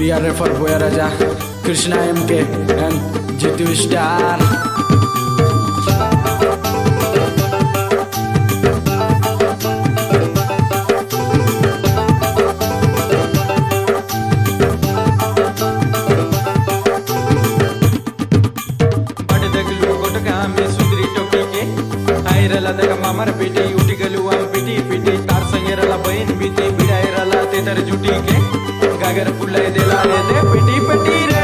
VRA for Boya Raja, Krishna MK and Jitu Star. मामर बेटी उठी गलू हम पिटी पिटी तार संगेरला बहन बीती बिड़ायरला ते तर जुटी के गागर फुलाय देला रे दे पिटी पिटी रे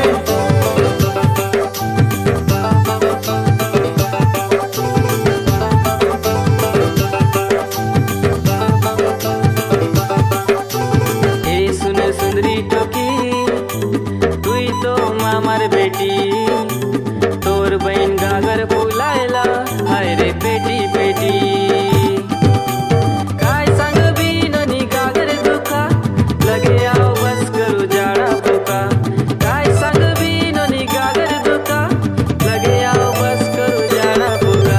ए सुन सुंदरी टोकी तुई तो मामर बेटी तोर बहन गागर फुलायला हाय रे बेटी बेटी काय संग भी ननी गागर दुखा लगे आओ बस करू जाड़ा फूका काय संग भी ननी गागर दुखा लगे आओ बस करू जाड़ा फूका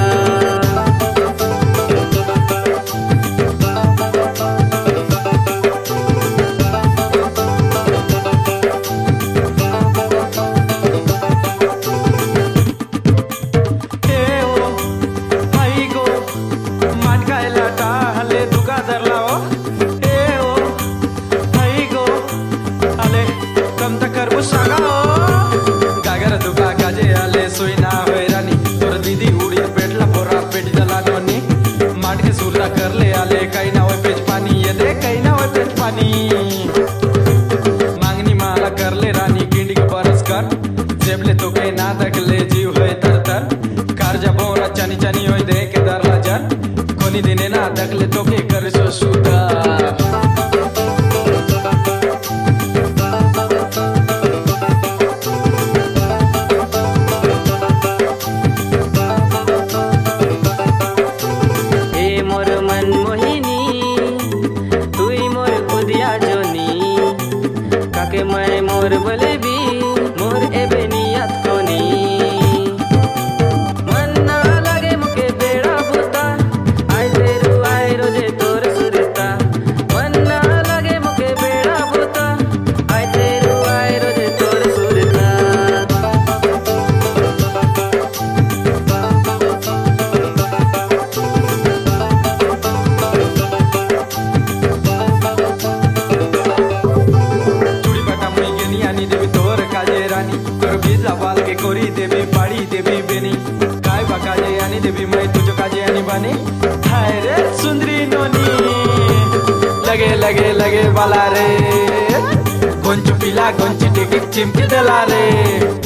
गागर दुका गाजे आले सोईना हैरानी तोर दीदी उड़ी पेटला पोरा पेट जला दोनी माट के सुरता कर ले आले कहीं ना होए पेच पानी ये दे कहीं ना होए पेच पानी मांगनी माला कर ले रानी गिंडी के बरस कर जेबले तो के ना तक ले जीव है तर तर कार जब बोरा चनी चनी होए दे के दर ला जर कोनी दिने ना तक ले तो के कर सो सुदा मैं मोर बोले भी मोर एबे नियत कोनी मन ना लगे मुके बेड़ा बुता आय तेरू आय रोजे तोर सुरता मन ना लगे मुके बेड़ा बुता आय तेरू आय रोजे तोर सुरता बाल के कोरी देवी पाड़ी देवी बेनी काय बकाजे यानी देवी मैं तुझो काजे यानी बनी हाय रे सुंदरी नोनी लगे लगे लगे वाला रे गोंच पिला गोंच टिक चिमकी दला रे।